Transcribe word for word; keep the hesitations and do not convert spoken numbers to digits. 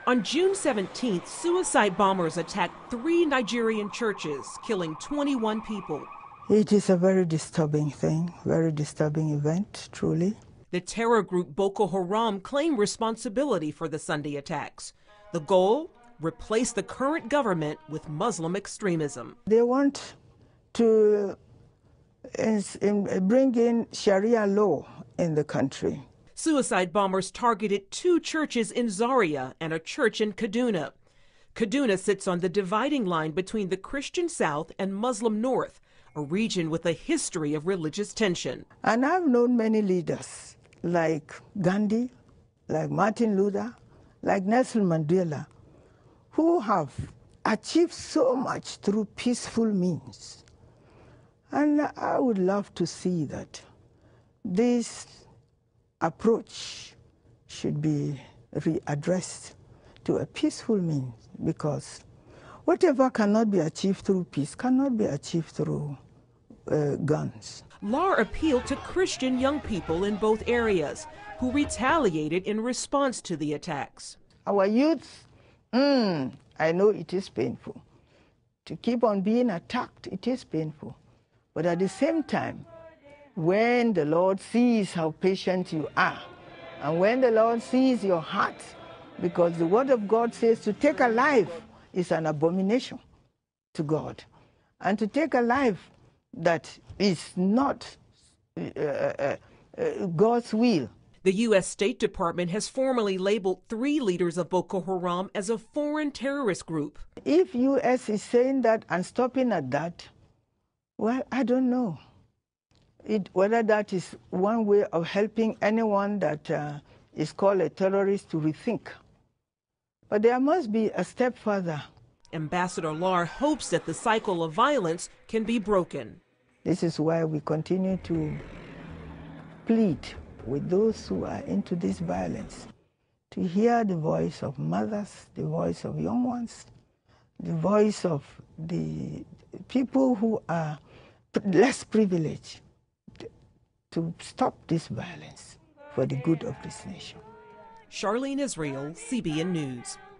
On June seventeenth, suicide bombers attacked three Nigerian churches, killing twenty-one people. It is a very disturbing thing, very disturbing event, truly. The terror group Boko Haram claimed responsibility for the Sunday attacks. The goal? Replace the current government with Muslim extremism. They want to bring in Sharia law in the country. Suicide bombers targeted two churches in Zaria and a church in Kaduna. Kaduna sits on the dividing line between the Christian South and Muslim North, a region with a history of religious tension. And I've known many leaders like Gandhi, like Martin Luther, like Nelson Mandela, who have achieved so much through peaceful means. And I would love to see that this approach should be readdressed to a peaceful means, because whatever cannot be achieved through peace cannot be achieved through uh, guns. Law appealed to Christian young people in both areas who retaliated in response to the attacks. Our youth, mm, I know it is painful. To keep on being attacked, it is painful. But at the same time, when the Lord sees how patient you are, and when the Lord sees your heart, because the word of God says to take a life is an abomination to God. And to take a life that is not uh, uh, uh, God's will. The U S State Department has formally labeled three leaders of Boko Haram as a foreign terrorist group. If U S is saying that and stopping at that, well, I don't know. It, whether that is one way of helping anyone that uh, is called a terrorist to rethink. But there must be a step further. Ambassador Lahr hopes that the cycle of violence can be broken. This is why we continue to plead with those who are into this violence to hear the voice of mothers, the voice of young ones, the voice of the people who are less privileged, to stop this violence for the good of this nation. Charlene Israel, C B N News.